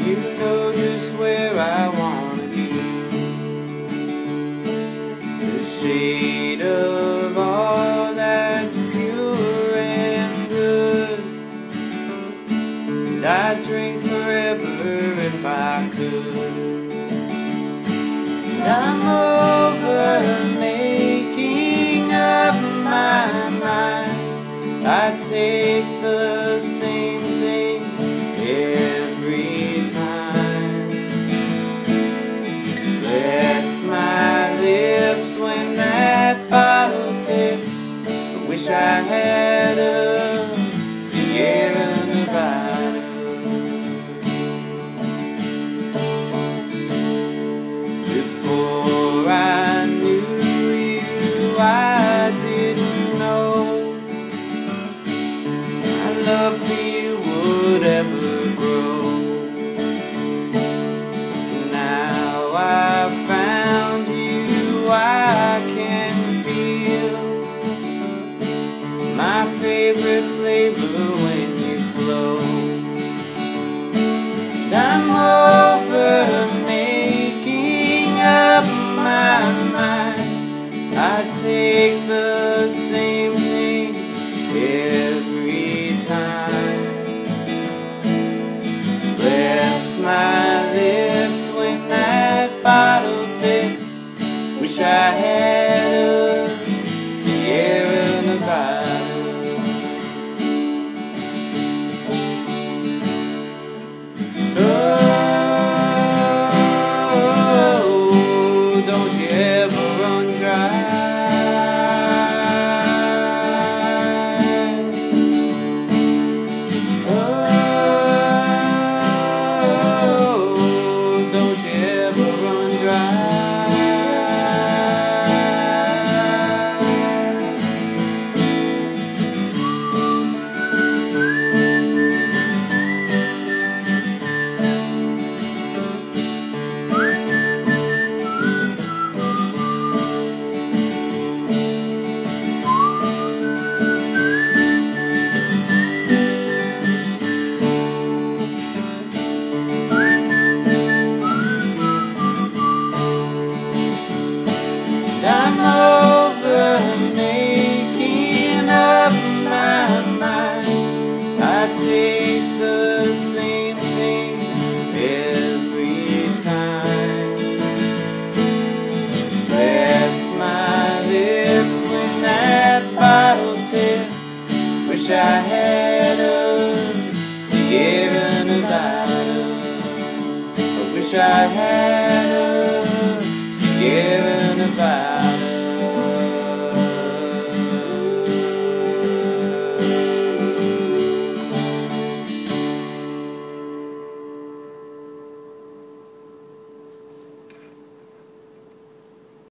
You know just where I wanna be. The shade of all that's pure and good, and I'd drink forever if I could. And I'm over making up my mind. I take the same thing every time. Bless my lips when that bottle tips. I wish I had a Sierra Nevada. Before I knew you, I didn't know my love for you would ever grow. Now I've found you, I can feel my favorite flavor when you flow. And I'm over making up my mind. I take the same thing every time. Bless my lips when that bottle tips. Wish I had a Sierra Nevada. Oh, don't you ever run dry. I'm over making up my mind. I take the same thing every time. Bless my lips when that bottle tips. Wish I had a Sierra Nevada. I wish I had a Sierra Nevada.